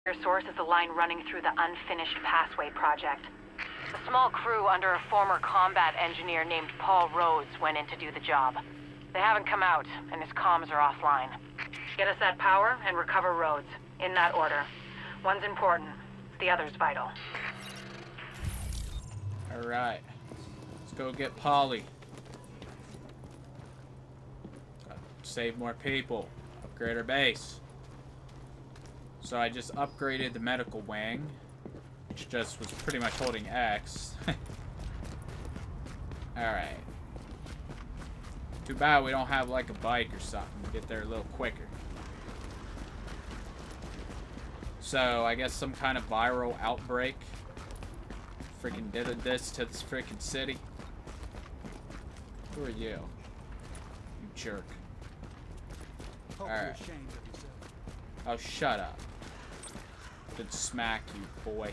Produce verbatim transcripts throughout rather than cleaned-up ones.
source is the line running through the unfinished Passway project. A small crew under a former combat engineer named Paul Rhodes went in to do the job. They haven't come out, and his comms are offline. Get us that power and recover Rhodes, in that order. One's important, the other's vital. Alright. Let's go get Polly. Gotta save more people. Upgrade our base. So I just upgraded the medical wing, which just was pretty much holding X. Alright. Too bad we don't have like a bike or something to get there a little quicker. So I guess some kind of viral outbreak freaking did this to this freaking city. Who are you? You jerk. Alright. Oh, shut up. Did smack you, boy.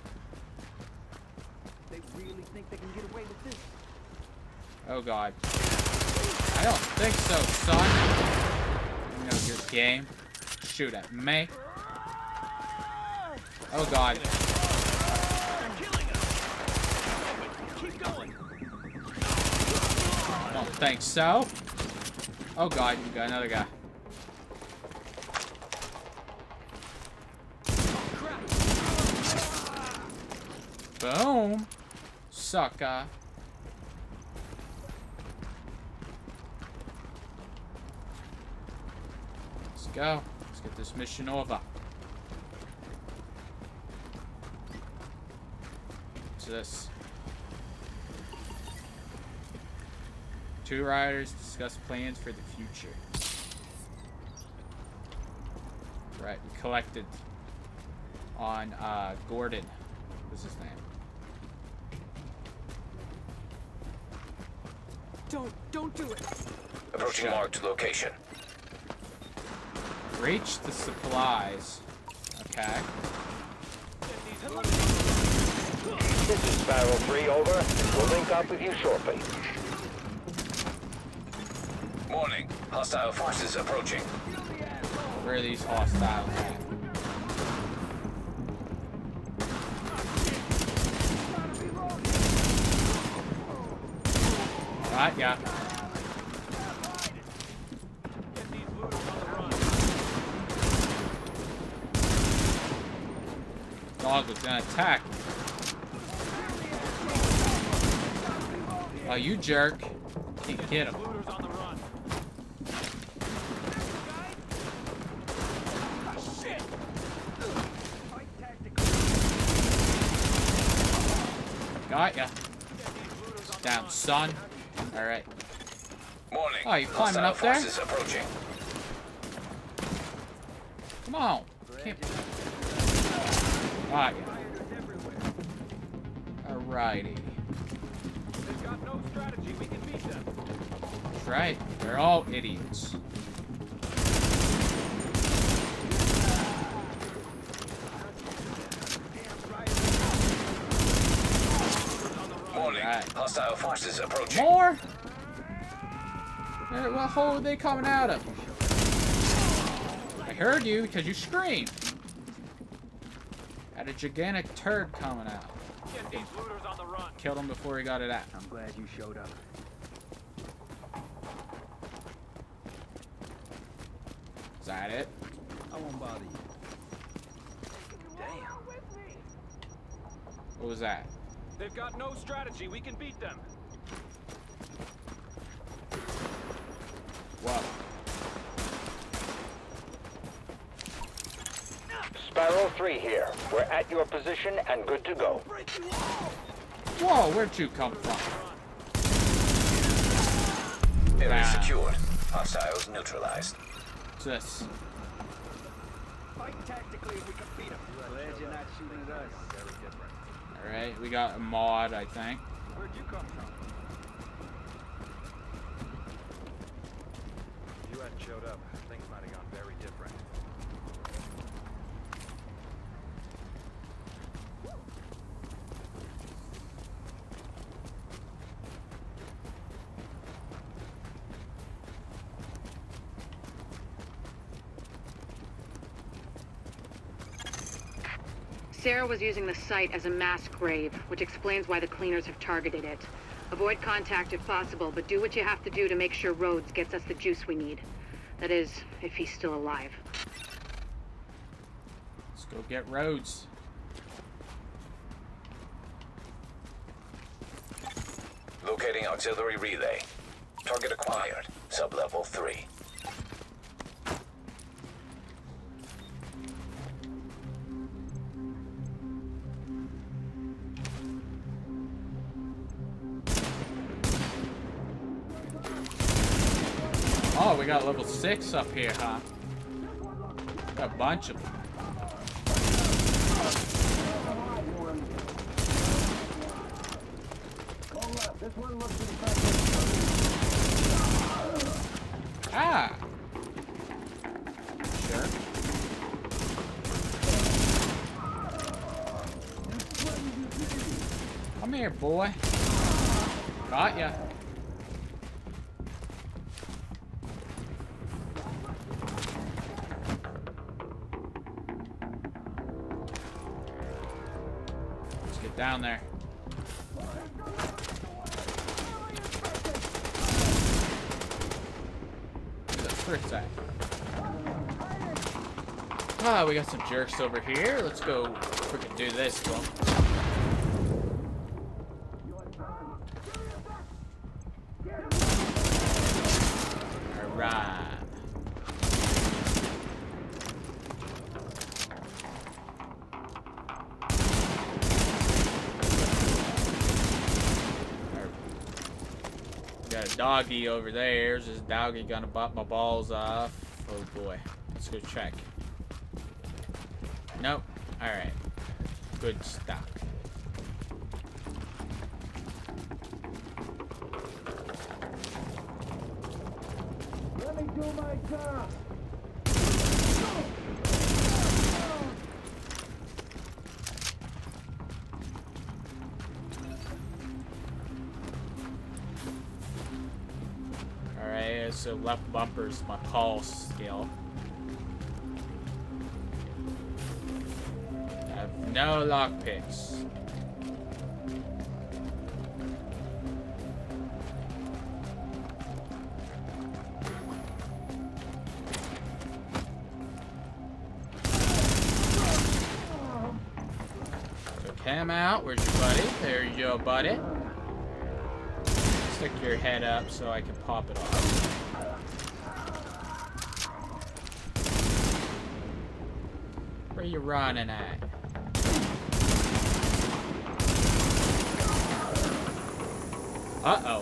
They really think they can get away with this? Oh god. I don't think so, son. You know your game. Shoot at me. Oh god. Don't think so. Oh god, you got another guy. Boom! Sucker. Let's go. Let's get this mission over. What's this? Two riders discuss plans for the future. Right, we collected on uh, Gordon. What's his name? Don't, don't do it. Approaching marked location. Reach the supplies. Okay. This is Sparrow three, over. We'll link up with you shortly. Morning. Hostile forces approaching. Where are these hostiles at? Right, yeah. Dog was gonna attack. Oh, you jerk. Can't get him. Got ya. Down, son. Alright. Morning. Oh, you climbing up there? Approaching. Come on. Can't... Got ya. Alrighty. They've got no strategy. We can beat them. That's right. They're all idiots. Morning. Right. Hostile forces approaching. More? Where, what hole are they coming out of? I heard you because you screamed. Had a gigantic turd coming out. Get these looters on the run. Killed him before he got it out. I'm glad you showed up. Is that it? I won't bother you. Damn. What was that? They've got no strategy. We can beat them. Whoa. Sparrow three here. We're at your position and good to go. Whoa, where'd you come from? Area Ah. secured. Hostiles neutralized. What's this? Fight tactically if we can beat them. Glad you're not shooting at us. Very different. Alright, we got a mod, I think. Where'd you come from? If you hadn't showed up, things might have gone very different. Sarah was using the site as a mass grave, which explains why the cleaners have targeted it. Avoid contact if possible, but do what you have to do to make sure Rhodes gets us the juice we need. That is, if he's still alive. Let's go get Rhodes. Locating auxiliary relay. Target acquired. Sublevel three. Oh, we got level six up here, huh? Got a bunch of them. Ah! Sure. Come here, boy. Got ya. Let's get down there. Where's that? Ah, we got some jerks over here. Let's go freaking do this to them. Alright. Got a doggy over there. Is this doggy gonna bop my balls off? Oh boy. Let's go check. Nope. Alright. Good stuff. Let me do my job. Alright, so left bumper's my pulse skill. I have no lockpicks. Took him out. Where's your buddy? There you go, buddy. Stick your head up so I can pop it off. Where you running at? Uh-oh.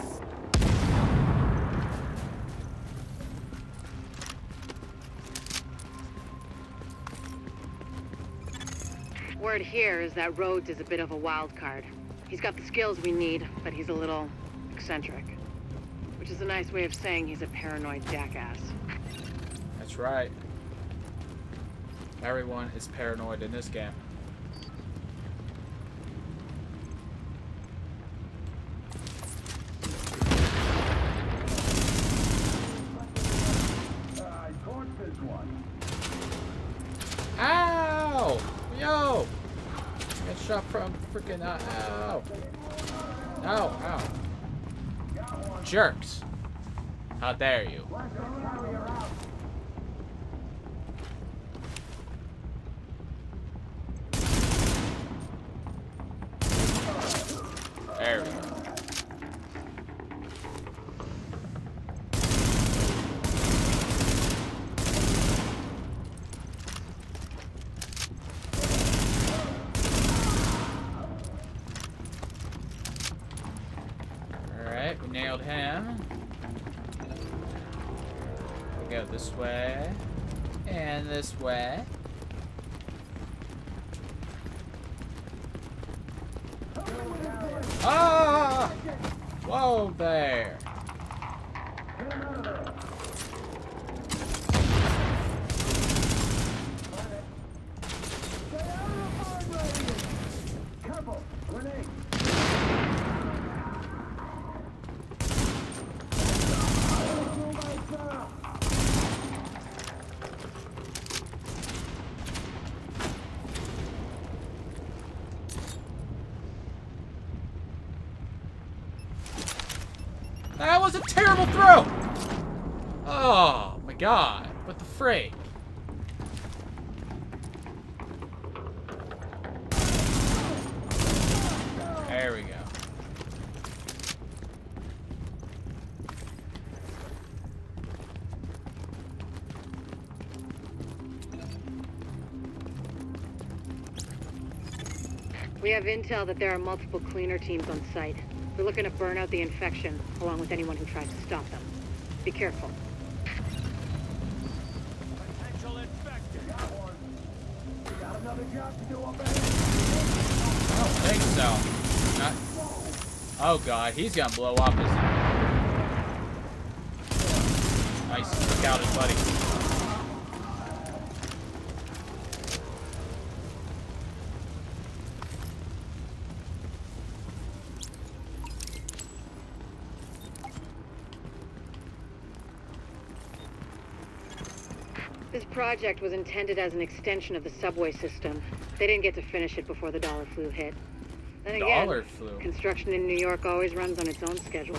Word here is that Rhodes is a bit of a wild card. He's got the skills we need, but he's a little eccentric. Which is a nice way of saying he's a paranoid jackass. That's right. Everyone is paranoid in this game. Ow! Yo! Get shot from freaking uh, ow! Ow! Ow! Jerks! How dare you? There we go. Alright, we nailed him. We go this way. And this way. Ah! Whoa there. That was a terrible throw! Oh my god. What the frick? There we go. We have intel that there are multiple cleaner teams on site. We're looking to burn out the infection, along with anyone who tries to stop them. Be careful. Potential infected. Got one. We got another job to do up ahead. I don't think so. Not... Oh god, he's gonna blow up, isn't he? Nice, took out his buddy. This project was intended as an extension of the subway system. They didn't get to finish it before the dollar flu hit. Then again, Dollar flu? Construction in New York always runs on its own schedule.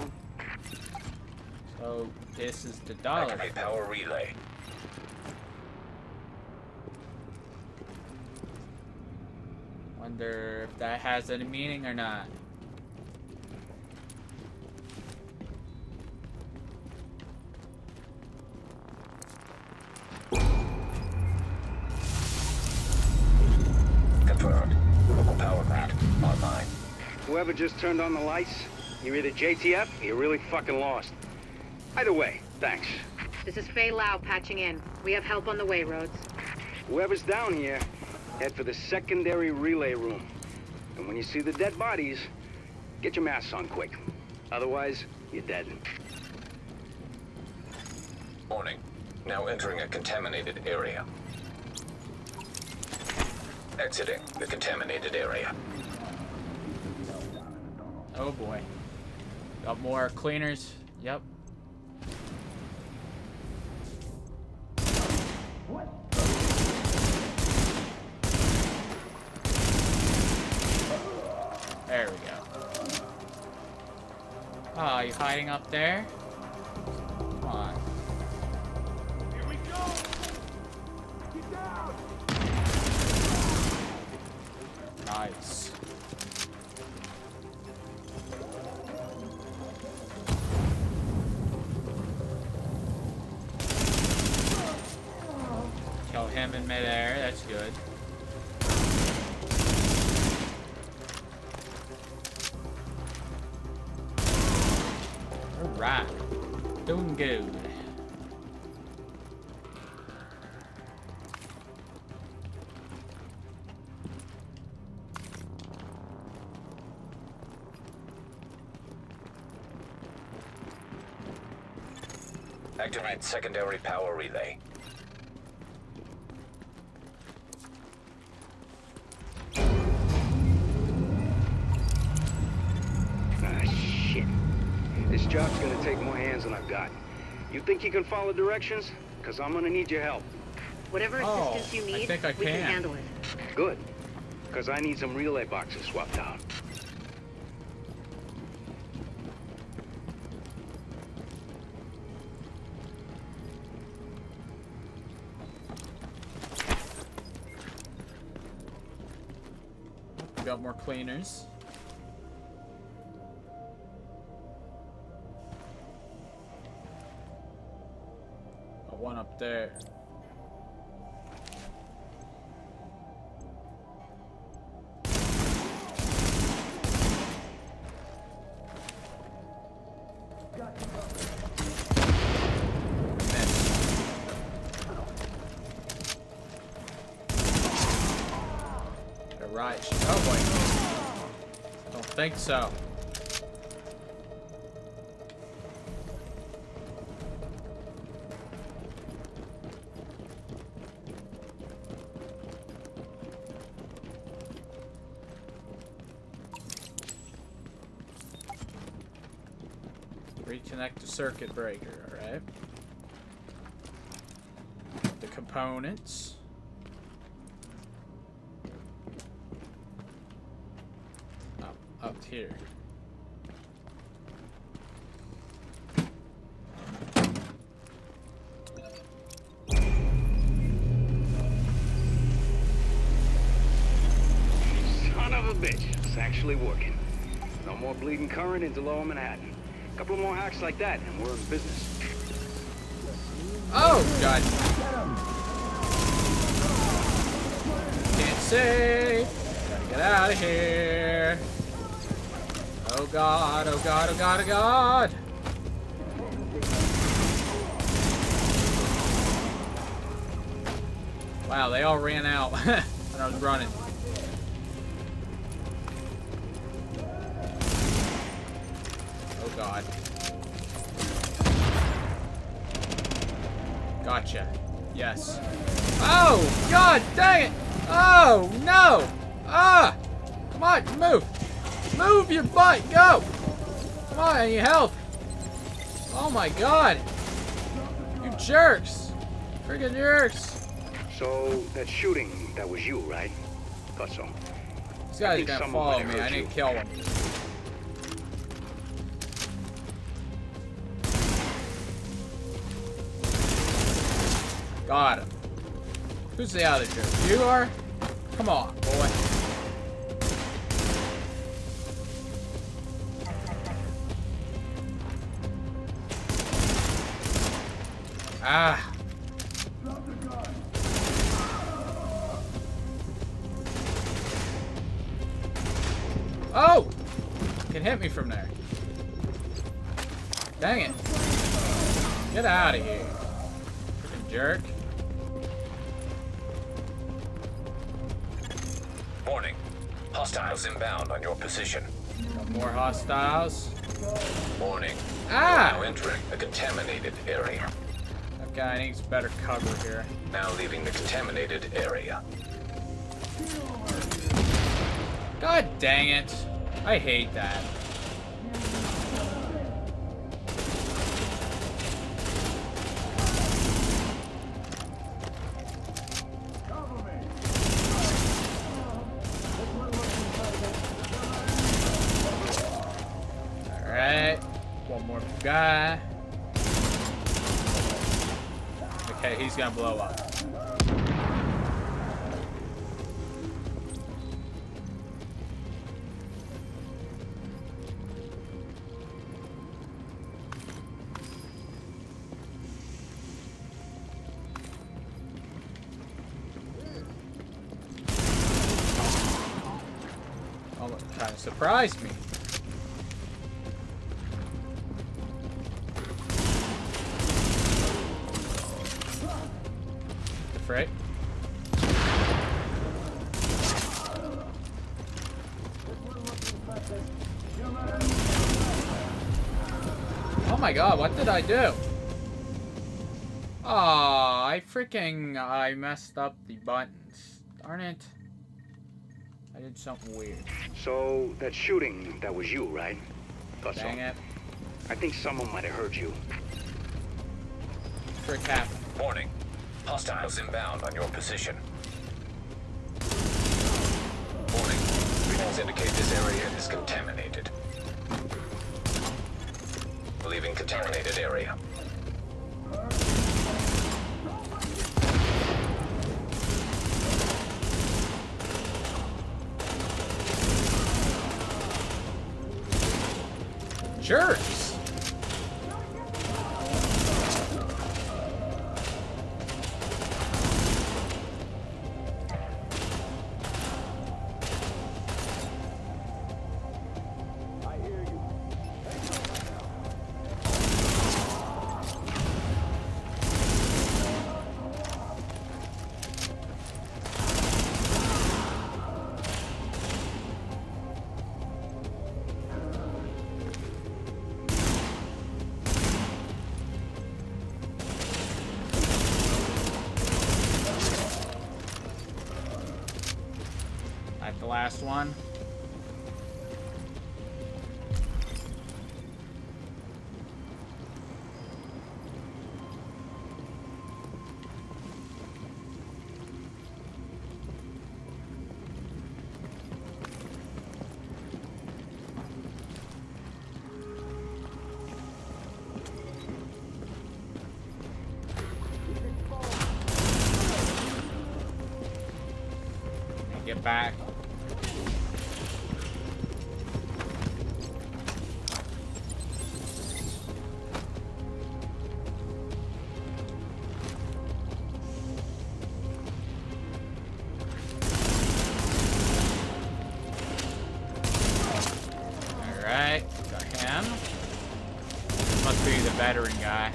So, this is the dollar Activate flu. power relay. Wonder if that has any meaning or not. Confirmed. Local power plant online. Whoever just turned on the lights, you're either J T F or you're really fucking lost. Either way, thanks. This is Fei Lau patching in. We have help on the way, Rhodes. Whoever's down here, head for the secondary relay room. And when you see the dead bodies, get your masks on quick. Otherwise, you're dead. Warning. Now entering a contaminated area. Exiting the contaminated area. Oh boy. Got more cleaners. Yep. There we go. Oh, you hiding up there? Come on. Here we go. Get down. Nice. Kill him in midair, that's good. Alright. Doing good. Activate secondary power relay. Ah, shit. This job's gonna take more hands than I've got. You think you can follow directions? Because I'm gonna need your help. Whatever Oh, assistance you I need, think I we can can. handle it. Good. Because I need some relay boxes swapped out. Got more cleaners. Got one up there. Right. Oh boy. Don't think so. Reconnect the circuit breaker, alright. The components. Up here. a bitch. It's actually working. No more bleeding current into lower Manhattan. A couple more hacks like that, and we're in business. Oh, God. Can't see. Gotta get out of here. Oh, God. Oh, God. Oh, God. Oh, God. Wow, they all ran out when I was running. Oh, God. Gotcha. Yes. Oh, God, dang it! Oh, no! Ah! Come on, move! Move your butt! Go! Come on, I need help! Oh, my God! You jerks! Freaking jerks! So, that shooting, that was you, right? Thought so. This guy's gonna follow me. I need to kill him. Got him. Who's the other jerk? You are? Come on, boy. Ah. Oh! Can hit me from there. Dang it. Get out of here. Freaking jerk. Warning. Hostiles inbound on your position. Got more hostiles. Warning. Ah! You're now entering a contaminated area. That guy needs better cover here. Now leaving the contaminated area. God dang it. I hate that. Alright. One more guy. Okay, he's gonna blow up. Kind of surprised me. The frick? Oh my God, what did I do? Aw, I freaking, I messed up the buttons. Darn it. I did something weird. So, that shooting, that was you, right? Thought Dang so. it. I think someone might have hurt you. Frick happened. Warning. Hostiles inbound on your position. Warning. Readings indicate this area is contaminated. Leaving contaminated area. Jerks! I hear you. Like the last one. Get back. be the veteran guy.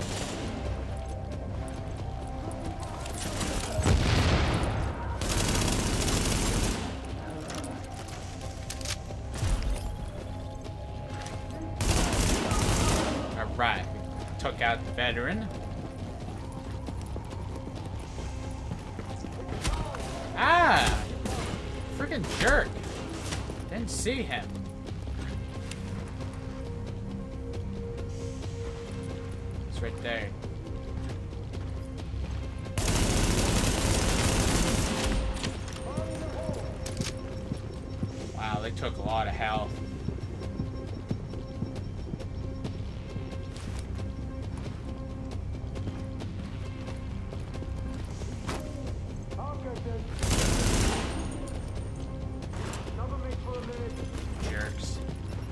Alright, we took out the veteran. Ah! Freaking jerk. Didn't see him. It's right there. Wow, they took a lot of health. Jerks.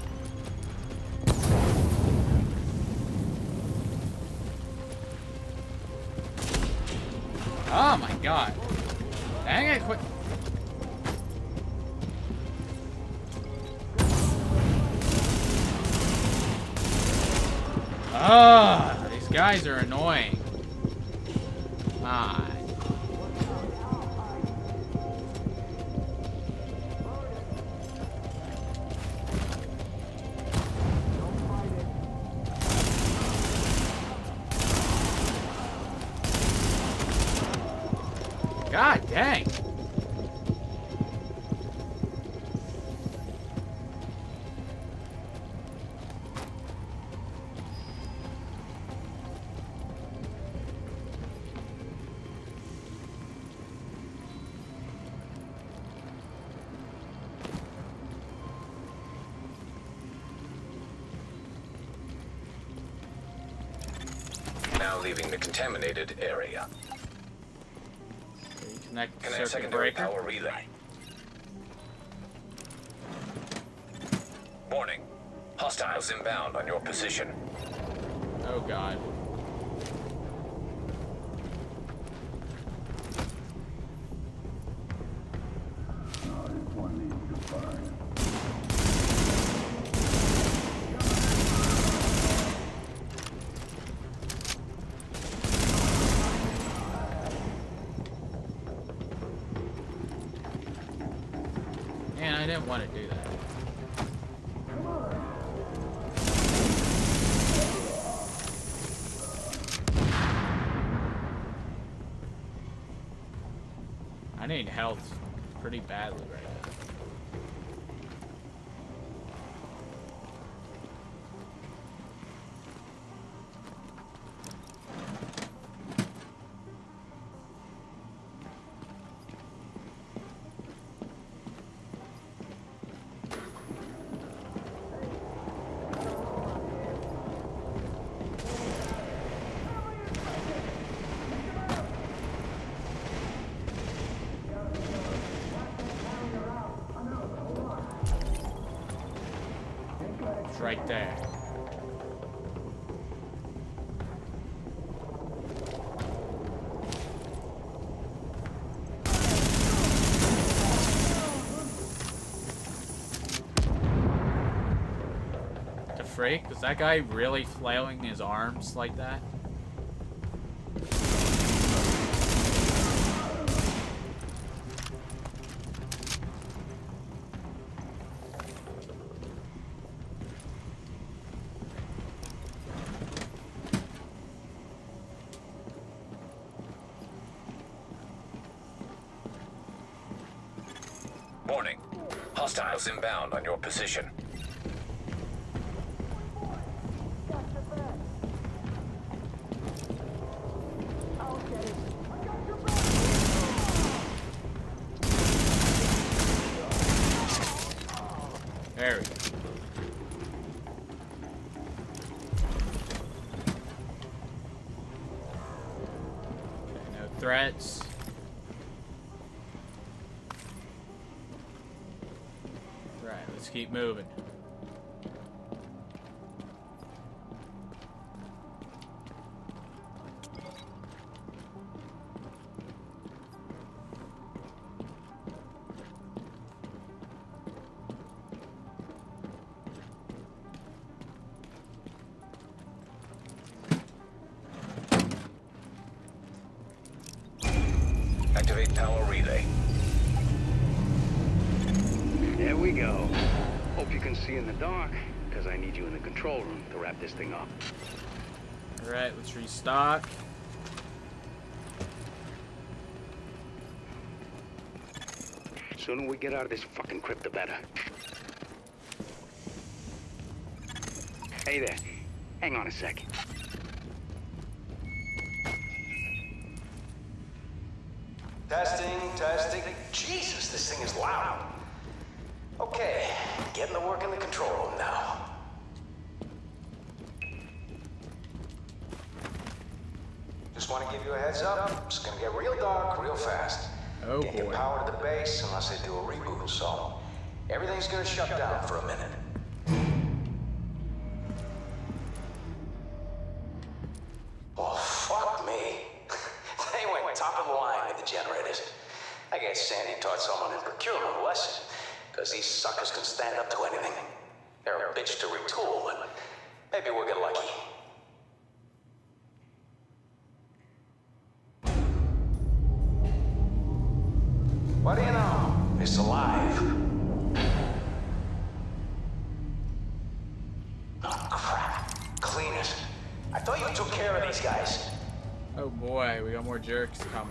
Oh my god. Dang it, quit. Ah, these guys are annoying. Ah. God dang. Now leaving the contaminated area. Connect, Connect circuit secondary breaker. power relay. Warning. Hostiles inbound on your position. Oh god. Man, I didn't want to do that. I need health pretty badly right now. It's right there. The freak? Is that guy really flailing his arms like that? Warning. Hostiles inbound on your position. There we go. Okay, no threats. Right, let's keep moving. we go. Hope you can see in the dark, because I need you in the control room to wrap this thing up. Alright, let's restock. Sooner we get out of this fucking crypt, the better. Hey there. Hang on a sec. Testing, testing. Jesus, this thing is loud. Okay, getting to work in the control room now. Just want to give you a heads up. It's gonna get real dark real fast. Oh Can't get boy. power to the base unless they do a reboot, so everything's gonna shut down for a minute. Well, fuck me. They went top of the line with the generators. I guess Sandy taught someone in procurement a lesson, because these suckers can stand up to anything. They're a bitch to retool, but maybe we'll get lucky. What do you know? It's alive. Oh, crap. Clean it. I thought you took care of these guys. Oh boy, we got more jerks coming.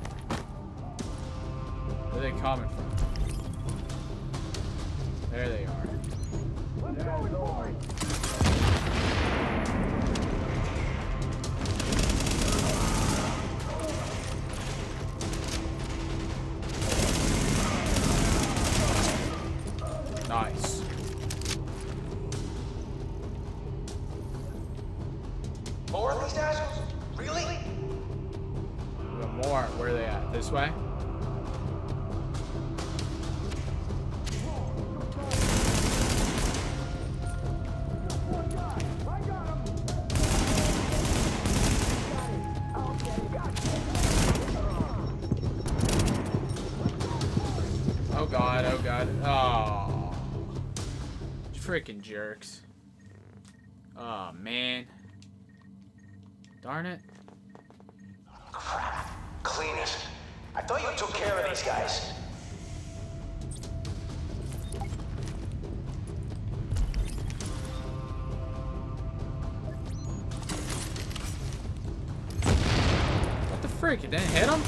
Where are they coming from? There they are. Nice. More of these assholes? Really? We got more. Where are they at? This way? Oh god, oh god. Oh. Freaking jerks. Oh man. Darn it. Crap. Clean it. I thought you took care of these guys. What the freak? It didn't hit him?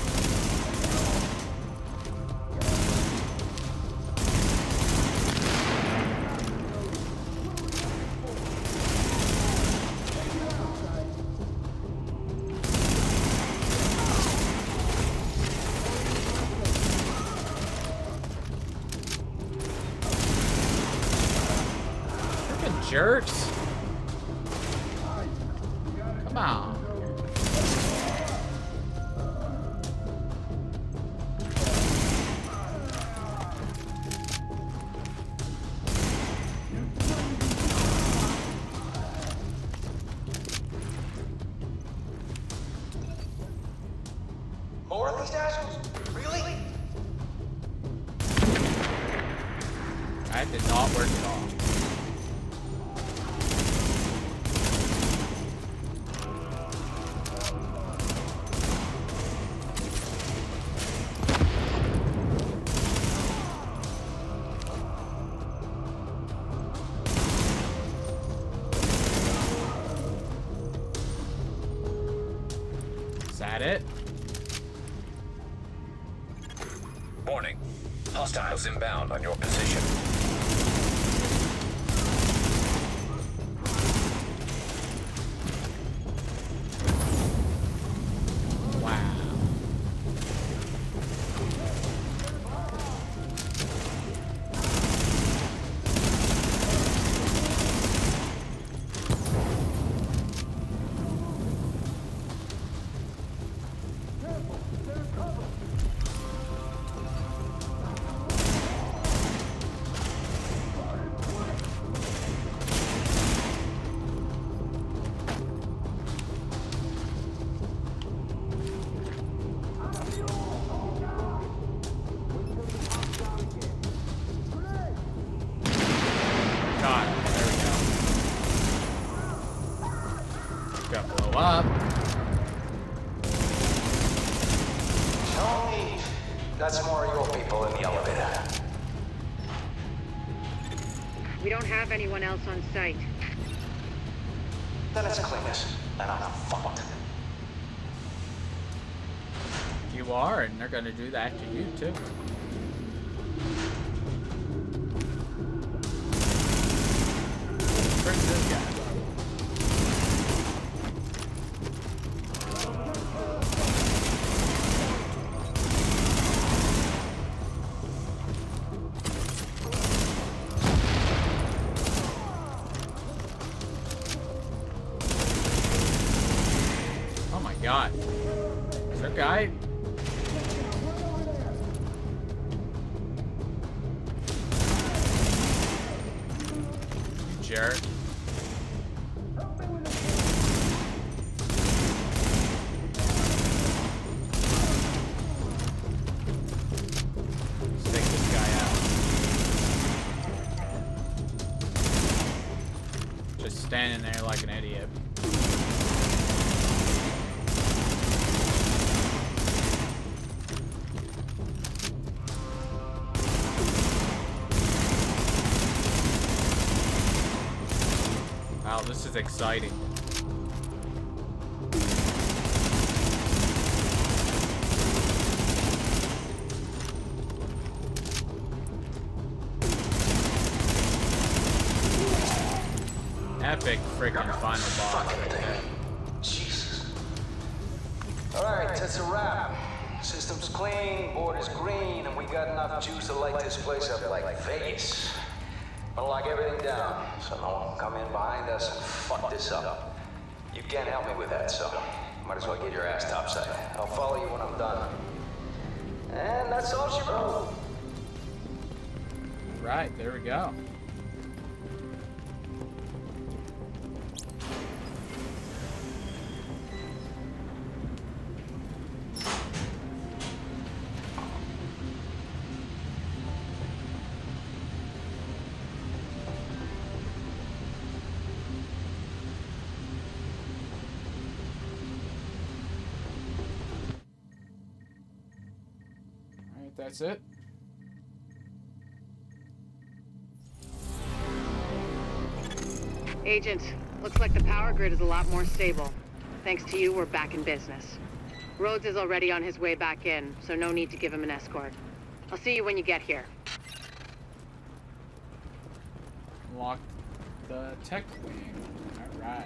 Jerks. Come on. More of these assholes? Really? That did not work at all. Is that it? Warning. Hostiles inbound on your position. Wow. We don't have anyone else on site. Then let's clean this, and I'm fucked. You are, and they're gonna do that to you too. Where's this guy? Oh my god. Is there a guy? Jerk. Take this guy out. Just standing there like an idiot. Wow, this is exciting. Epic freaking final boss right there. Jesus. Alright, that's a wrap. System's clean, board is green, and we got enough juice to light this place up like Vegas. I'll lock everything down, so no one can come in behind us and fuck this up. You can't help me with that, so might as well get your ass topside. I'll follow you when I'm done. And that's all she wrote. Right, there we go. That's it. Agent, looks like the power grid is a lot more stable. Thanks to you, we're back in business. Rhodes is already on his way back in, so no need to give him an escort. I'll see you when you get here. Lock the tech wing. Alright.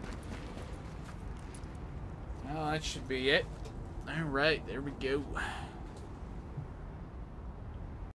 Well, that should be it. Alright, there we go.